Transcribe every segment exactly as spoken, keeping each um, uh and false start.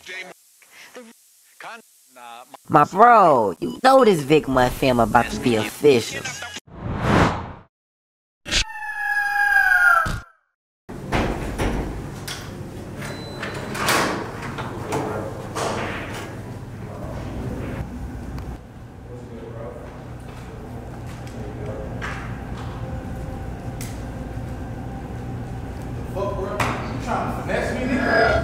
My bro, you know this Vic Mud film about to be official. Fuck, bro. You trying to finesse me, nigga?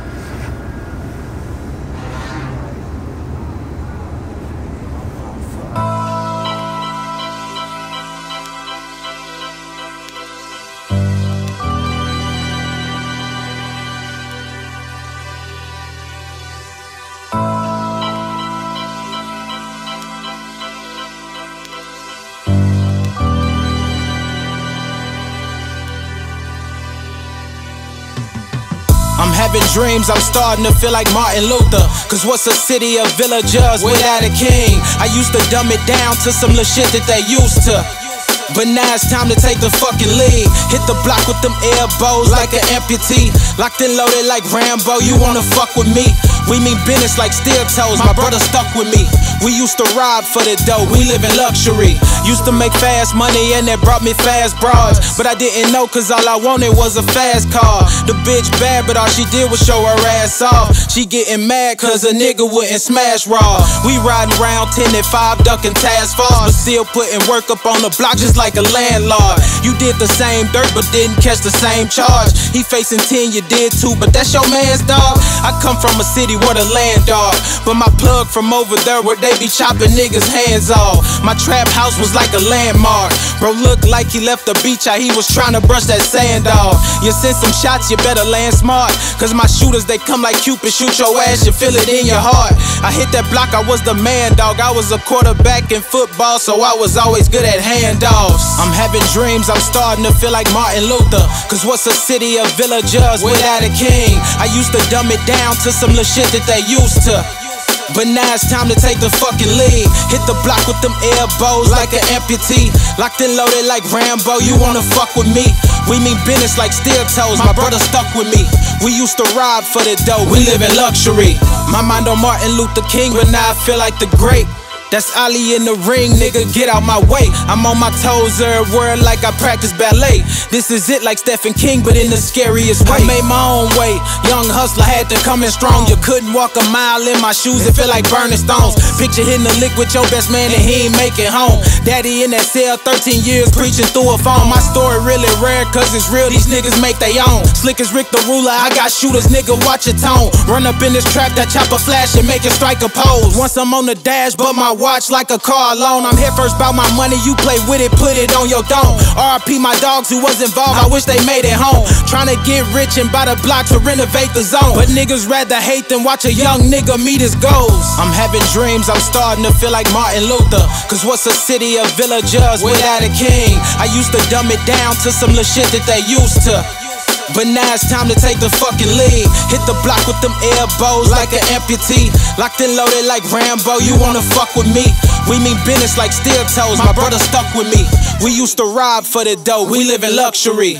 I'm having dreams, I'm starting to feel like Martin Luther. Cause what's a city of villagers without a king? I used to dumb it down to some little shit that they used to. But now it's time to take the fucking lead. Hit the block with them elbows like an amputee. Locked and loaded like Rambo, you wanna fuck with me? We mean business like steel toes, my brother stuck with me. We used to rob for the dough, we live in luxury. Used to make fast money and that brought me fast broads. But I didn't know cause all I wanted was a fast car. The bitch bad but all she did was show her ass off. She getting mad cause a nigga wouldn't smash raw. We riding around ten and five ducking task force, but still putting work up on the block just like a landlord. You did the same dirt but didn't catch the same charge. He facing ten, you did too, but that's your man's dog. I come from a city where the land dog, but my plug from over there where they be chopping niggas hands off. My trap house was like a landmark. Bro looked like he left the beach out, he was trying to brush that sand off. You send some shots, you better land smart, cause my shooters they come like Cupid, shoot your ass, you feel it in your heart. I hit that block, I was the man dog. I was a quarterback in football, so I was always good at handoffs. I'm having dreams, I'm starting to feel like Martin Luther. Cause what's a city of villagers without a king? I used to dumb it down to some little shit that they used to. But now it's time to take the fucking lead. Hit the block with them elbows like an amputee. Locked and loaded like Rambo, you wanna fuck with me? We mean business like steel toes, my brother stuck with me. We used to rob for the dough, we live in luxury. My mind on Martin Luther King, but now I feel like the great. That's Ali in the ring, nigga, get out my way. I'm on my toes everywhere like I practice ballet. This is it like Stephen King, but in the scariest way. I made my own way, young hustler had to come in strong. You couldn't walk a mile in my shoes, it feel like burning stones. Picture hitting the lick with your best man and he ain't make it home. Daddy in that cell, thirteen years preaching through a phone. My story really rare cause it's real, these niggas make they own. Slick as Rick the Ruler, I got shooters, nigga, watch your tone. Run up in this trap, that chopper flash and make it strike a pose. Once I'm on the dash, but my watch like a car loan. I'm here first about my money, you play with it, put it on your dome. R I P my dogs who was involved, I wish they made it home. Tryna get rich and buy the block to renovate the zone, but niggas rather hate than watch a young nigga meet his goals. I'm having dreams, I'm starting to feel like Martin Luther. Cause what's a city of villagers without a king? I used to dumb it down to some little shit that they used to. But now it's time to take the fucking lead. Hit the block with them elbows like an amputee. Locked and loaded like Rambo, you wanna fuck with me? We mean business like steel toes, my brother stuck with me. We used to rob for the dough, we live in luxury.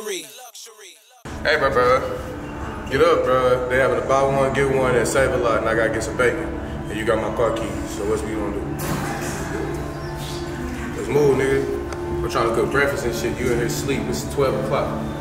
Hey, bro, bro. Get up, bro. They having a buy one, get one at Save a Lot, and I gotta get some bacon. And you got my car keys, so what's we gonna do? Let's move, nigga. We're trying to cook breakfast and shit. You in here sleep, it's twelve o'clock.